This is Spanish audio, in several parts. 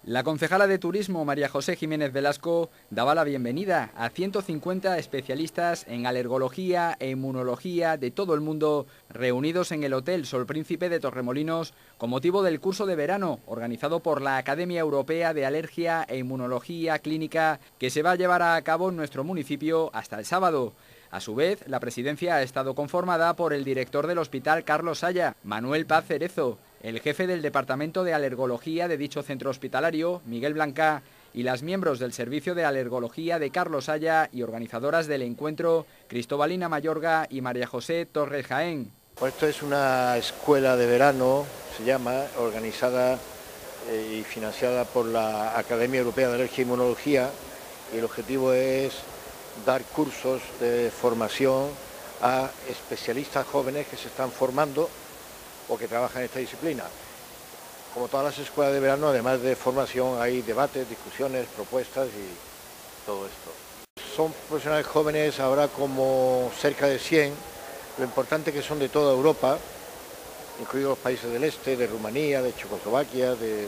La concejala de Turismo, María José Jiménez Velasco, daba la bienvenida a 150 especialistas en alergología e inmunología de todo el mundo reunidos en el Hotel Sol Príncipe de Torremolinos con motivo del curso de verano organizado por la Academia Europea de Alergia e Inmunología Clínica que se va a llevar a cabo en nuestro municipio hasta el sábado. A su vez, la presidencia ha estado conformada por el director del Hospital Carlos Saya, Manuel Paz Cerezo, el jefe del Departamento de Alergología de dicho centro hospitalario, Miguel Blanca, y las miembros del Servicio de Alergología de Carlos Saya y organizadoras del encuentro, Cristobalina Mayorga y María José Torres Jaén. Pues esto es una escuela de verano, se llama, organizada y financiada por la Academia Europea de Alergia e Inmunología, y el objetivo es dar cursos de formación a especialistas jóvenes que se están formando o que trabajan en esta disciplina. Como todas las escuelas de verano, además de formación, hay debates, discusiones, propuestas y todo esto. Son profesionales jóvenes, ahora como cerca de 100, lo importante que son de toda Europa, incluidos los países del este, de Rumanía, de Checoslovaquia, de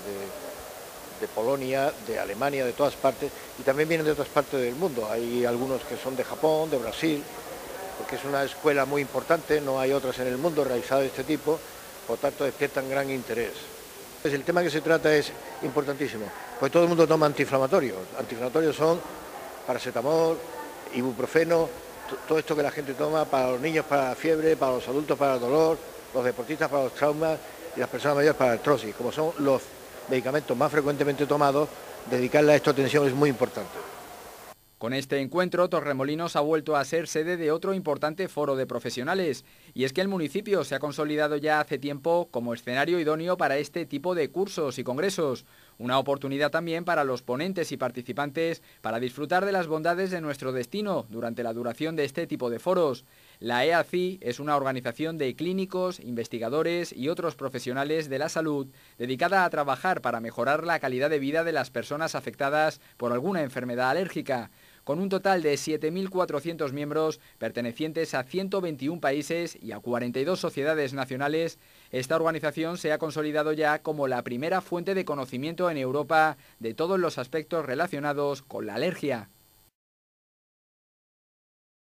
Polonia, de Alemania, de todas partes, y también vienen de otras partes del mundo. Hay algunos que son de Japón, de Brasil, porque es una escuela muy importante, no hay otras en el mundo realizadas de este tipo, por tanto despiertan gran interés. Pues el tema que se trata es importantísimo, pues todo el mundo toma antiinflamatorios. Antiinflamatorios son paracetamol, ibuprofeno, todo esto que la gente toma para los niños para la fiebre, para los adultos para el dolor, los deportistas para los traumas y las personas mayores para la artrosis. Como son los medicamentos más frecuentemente tomados, dedicarle a esto atención es muy importante. Con este encuentro, Torremolinos ha vuelto a ser sede de otro importante foro de profesionales, y es que el municipio se ha consolidado ya hace tiempo como escenario idóneo para este tipo de cursos y congresos, una oportunidad también para los ponentes y participantes para disfrutar de las bondades de nuestro destino durante la duración de este tipo de foros. La EACI es una organización de clínicos, investigadores y otros profesionales de la salud dedicada a trabajar para mejorar la calidad de vida de las personas afectadas por alguna enfermedad alérgica. Con un total de 7.400 miembros pertenecientes a 121 países y a 42 sociedades nacionales, esta organización se ha consolidado ya como la primera fuente de conocimiento en Europa de todos los aspectos relacionados con la alergia.